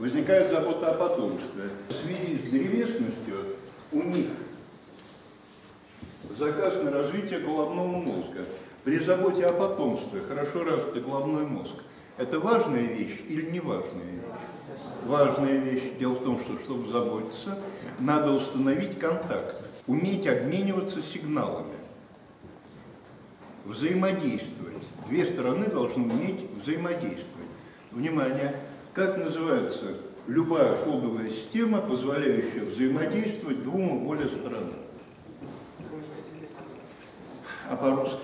возникает забота о потомстве. В связи с древесностью у них заказ на развитие головного мозга. При заботе о потомстве хорошо развитый головной мозг. Это важная вещь или не важная вещь? Важная вещь. Дело в том, что, чтобы заботиться, надо установить контакт, уметь обмениваться сигналами, взаимодействовать. Две стороны должны уметь взаимодействовать. Внимание! Как называется любая кодовая система, позволяющая взаимодействовать двум и более сторонам? А по-русски?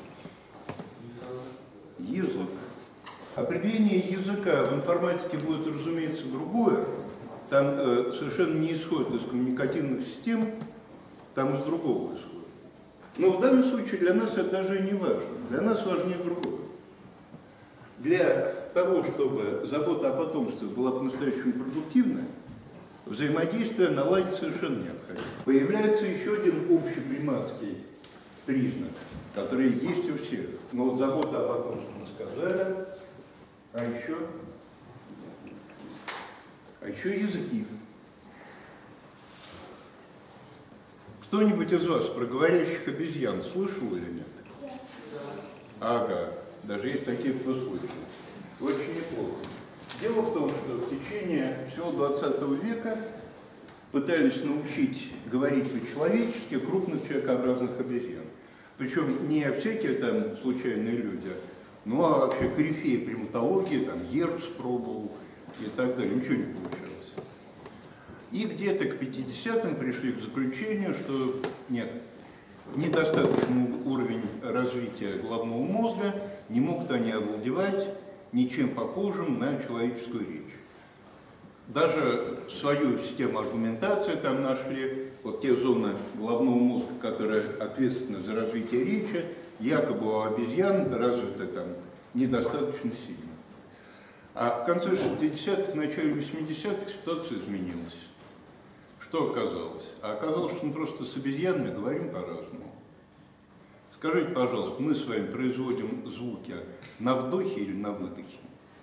Язык. Определение языка в информатике будет, разумеется, другое. Там совершенно не исходит из коммуникативных систем, там из другого исходит. Но в данном случае для нас это даже не важно. Для нас важнее другое. Для того, чтобы забота о потомстве была по-настоящему продуктивной, взаимодействие наладить совершенно необходимо. Появляется еще один общеприматский признак, который есть у всех. Но вот забота о потомстве мы сказали, а еще языки. Кто-нибудь из вас про говорящих обезьян слышал или нет? Ага, даже есть такие, кто слышал. Очень неплохо. Дело в том, что в течение всего 20 века пытались научить говорить по-человечески крупных человекообразных обезьян. Причем не всякие там случайные люди, ну а вообще корифеи приматологии, там Ербс пробовал и так далее, ничего не получалось. И где-то к 50-м пришли к заключению, что нет, недостаточный уровень развития головного мозга, не могут они овладевать ничем похожим на человеческую речь. Даже свою систему аргументации там нашли, вот те зоны головного мозга, которые ответственны за развитие речи, якобы у обезьян развиты там недостаточно сильно. А в конце 60-х, начале 80-х ситуация изменилась. Что оказалось? А оказалось, что мы просто с обезьянами говорим по-разному. Скажите, пожалуйста, мы с вами производим звуки на вдохе или на выдохе?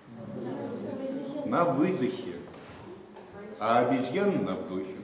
На выдохе. А обезьяны на вдохе.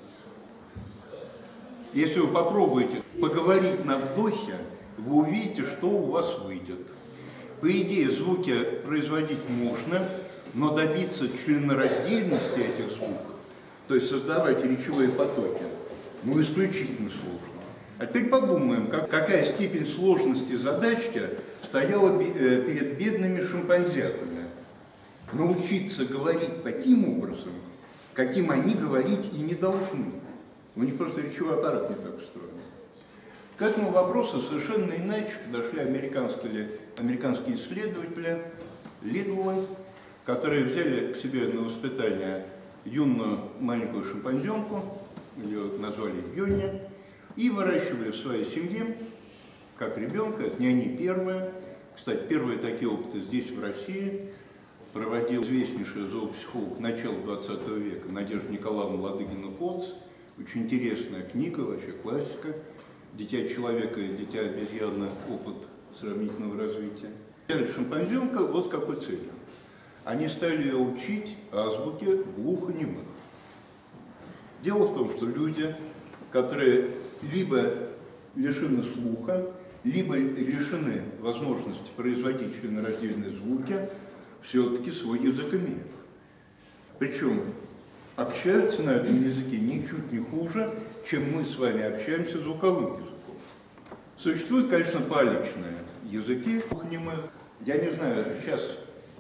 Если вы попробуете поговорить на вдохе, вы увидите, что у вас выйдет. По идее, звуки производить можно, но добиться членораздельности этих звуков, то есть создавать речевые потоки, ну, исключительно сложно. А теперь подумаем, какая степень сложности задачки стояла перед бедными шимпанзятами. Научиться говорить таким образом, каким они говорить и не должны. У них просто речевой аппарат не так устроен. К этому вопросу совершенно иначе подошли американские исследователи Лидвелл, которые взяли к себе на воспитание юную маленькую шимпанзенку, ее назвали Йонни, и выращивали в своей семье, как ребенка. Это не они первые. Кстати, первые такие опыты здесь, в России, проводил известнейший зоопсихолог начала 20 века Надежда Николаевна Ладыгина-Хоц. Очень интересная книга, вообще классика. «Дитя человека и дитя обезьяны. Опыт сравнительного развития». Взяли шимпанзенка вот с какой целью. Они стали ее учить азбуке глухонемых. Дело в том, что люди, которые либо лишены слуха, либо лишены возможности производить членораздельные звуки, все-таки свой язык имеют. Причем общаются на этом языке ничуть не хуже, чем мы с вами общаемся звуковым языком. Существуют, конечно, палечные языки глухонемых. Я не знаю, сейчас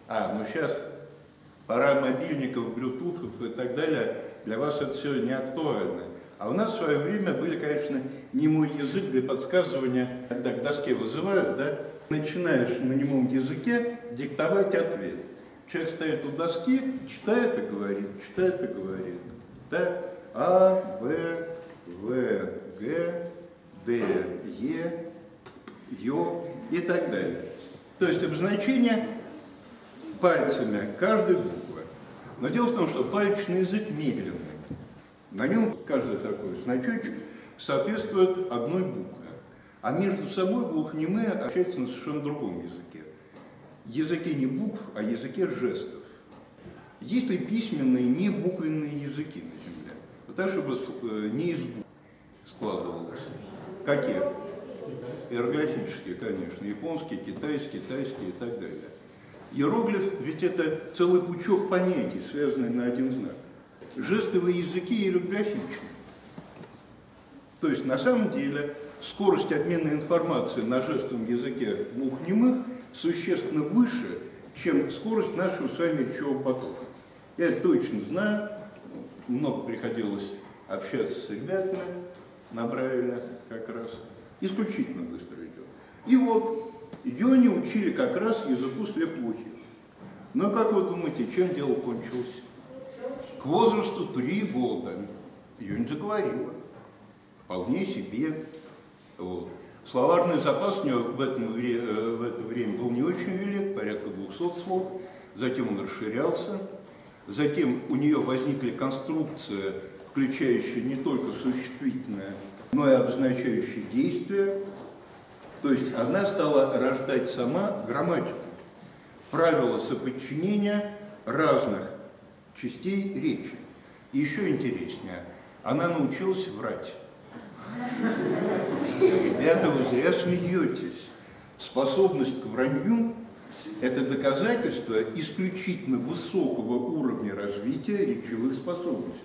пора мобильников, блютуфов и так далее, для вас это все не актуально. А у нас в свое время были, конечно, немой язык для подсказывания, когда к доске вызывают, да, начинаешь на немом языке диктовать ответ. Человек стоит у доски, читает и говорит, да, А, Б, В, Г, Д, Е, Ё и так далее. То есть обозначение пальцами каждой буквы. Но дело в том, что палечный язык медленный. На нем каждый такой значочек соответствует одной букве. А между собой глухонемые общаются на совершенно другом языке. Языке не букв, а языке жестов. Есть ли письменные, не буквенные языки на Земле? Вот так, чтобы не из букв складывалось. Какие? Иероглифические, конечно. Японский, китайский и так далее. Иероглиф ведь это целый пучок понятий, связанный на один знак. Жестовые языки иероглифичны. То есть на самом деле скорость обмена информацией на жестовом языке глухонемых существенно выше, чем скорость нашего с вами речевого потока. Я это точно знаю, много приходилось общаться с ребятами на Брайле как раз. Исключительно быстро идет. И вот Йони учили как раз языку слепоухих. Но как вы думаете, чем дело кончилось? К возрасту 3 года Йони заговорила. Вполне себе. Вот. Словарный запас у нее в это время был не очень велик, порядка 200 слов. Затем он расширялся. Затем у нее возникли конструкции, включающие не только существительное, но и обозначающие действия. То есть она стала рождать сама грамматику, правила соподчинения разных частей речи. И еще интереснее, она научилась врать. Ребята, вы зря смеетесь. Способность к вранью – это доказательство исключительно высокого уровня развития речевых способностей.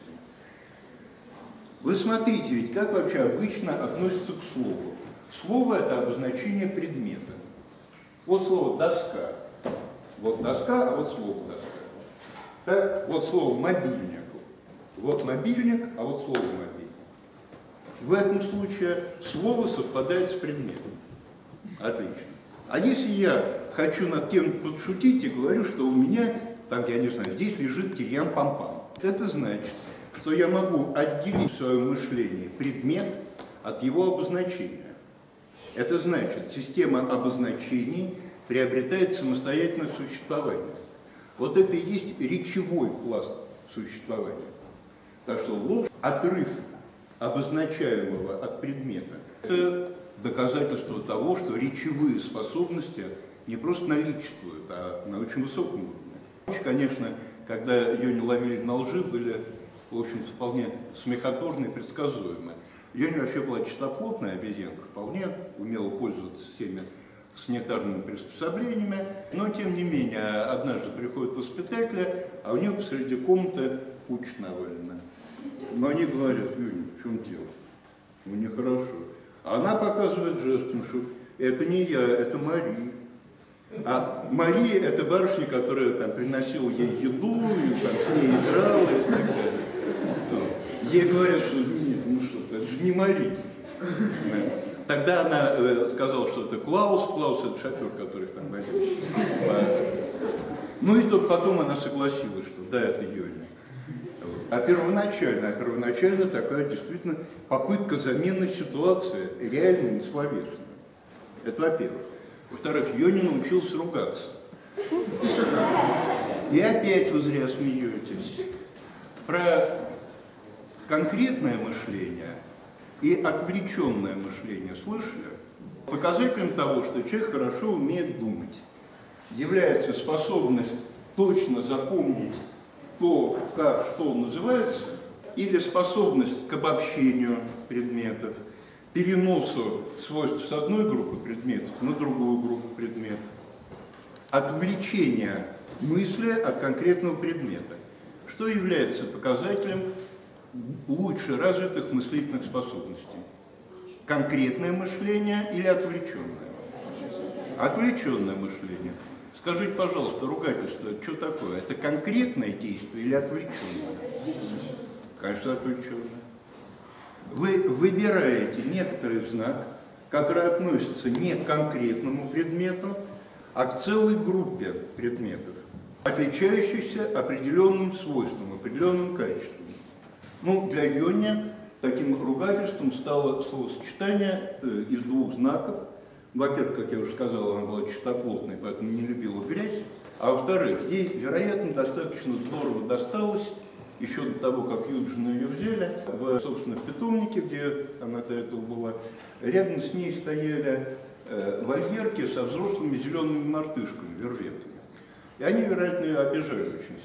Вы смотрите, ведь как вообще обычно относятся к слову. Слово – это обозначение предмета. Вот слово «доска». Вот доска, а вот слово «доска». Так, вот слово «мобильник». Вот мобильник, а вот слово «мобильник». В этом случае слово совпадает с предметом. Отлично. А если я хочу над кем-то подшутить и говорю, что у меня, там, я не знаю, здесь лежит тирьян-пам-пам, это значит, что я могу отделить в своем мышлении предмет от его обозначения. Это значит, система обозначений приобретает самостоятельное существование. Вот это и есть речевой пласт существования. Так что ложь, отрыв обозначаемого от предмета, это доказательство того, что речевые способности не просто наличествуют, а на очень высоком уровне. Конечно, когда ее не ловили на лжи, были, в общем-то, вполне смехотворные и предсказуемые. Йони вообще была чистоплотная обезьянка, вполне умела пользоваться всеми санитарными приспособлениями, но, тем не менее, однажды приходят воспитатели, а у нее посреди комнаты куча навалена. Но они говорят: Юня, в чем дело? Ну, нехорошо. А она показывает жестом, что это не я, это Мария. А Мария – это барышня, которая там приносила ей еду, и там с ней играла и так далее. Ей говорят, что нет, ну что, это же не Мария. Тогда она сказала, что это Клаус. Клаус – это шофер, который там возил. Ну и тут потом она согласилась, что да, это Йони. А первоначально такая действительно попытка замены ситуации реальной, не словесной. Это во-первых. Во-вторых, Йони научился ругаться. И опять вы зря смеетесь. Про конкретное мышление и отвлеченное мышление слышали? Показателем того, что человек хорошо умеет думать, является способность точно запомнить то, как что называется, или способность к обобщению предметов, переносу свойств с одной группы предметов на другую группу предметов, отвлечение мысли от конкретного предмета, что является показателем лучше развитых мыслительных способностей. Конкретное мышление или отвлеченное? Отвлеченное мышление. Скажите, пожалуйста, ругательство, что такое? Это конкретное действие или отвлеченное? Конечно, отвлеченное. Вы выбираете некоторый знак, который относится не к конкретному предмету, а к целой группе предметов, отличающихся определенным свойством, определенным качеством. Ну, для Йони таким ругательством стало словосочетание из двух знаков. Во-первых, как я уже сказал, она была чистоплотной, поэтому не любила грязь. А во-вторых, ей, вероятно, достаточно здорово досталось еще до того, как Юджина ее взяли, собственно, в питомнике, где она до этого была, рядом с ней стояли вольерки со взрослыми зелеными мартышками, верветами. И они, вероятно, ее обижали очень сильно.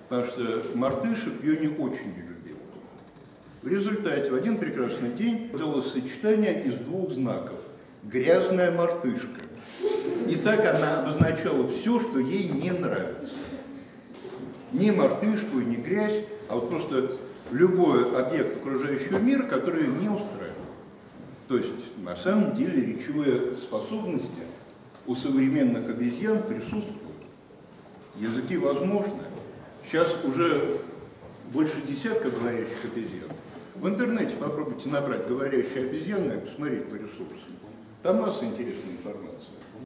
потому что мартышек ее не очень не любил. В результате в один прекрасный день удалось сочетание из двух знаков – грязная мартышка. И так она обозначала все, что ей не нравится. Не мартышку, не грязь, а вот просто любой объект окружающего мира, который ее не устраивает. То есть, на самом деле, речевые способности у современных обезьян присутствуют. Языки возможны. Сейчас уже больше десятка говорящих обезьян. В интернете попробуйте набрать говорящие обезьяны и посмотреть по ресурсам. Там масса интересной информации.